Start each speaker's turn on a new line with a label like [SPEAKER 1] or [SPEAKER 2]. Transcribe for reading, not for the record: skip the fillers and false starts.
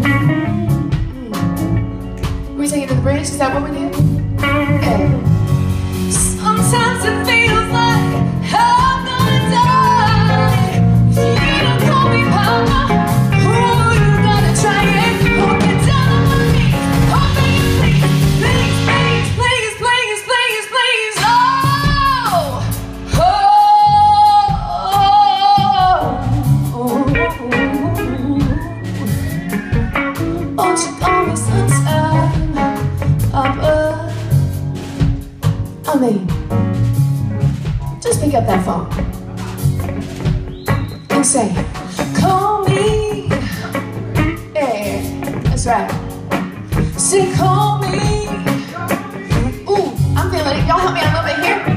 [SPEAKER 1] We take it to the bridge, is that what we did? Yeah. Sometimes it feels like I'm gonna die. You don't call me papa. Oh, you gotta try it. Oh, get down on my knees. Oh, baby, please, please, please, please, please, please, please. Oh, won't you call me sometime, Papa? I mean, just pick up that phone and say, call me. Yeah, that's right. Say, call me. Ooh, I'm feeling it. Y'all help me out a little bit here.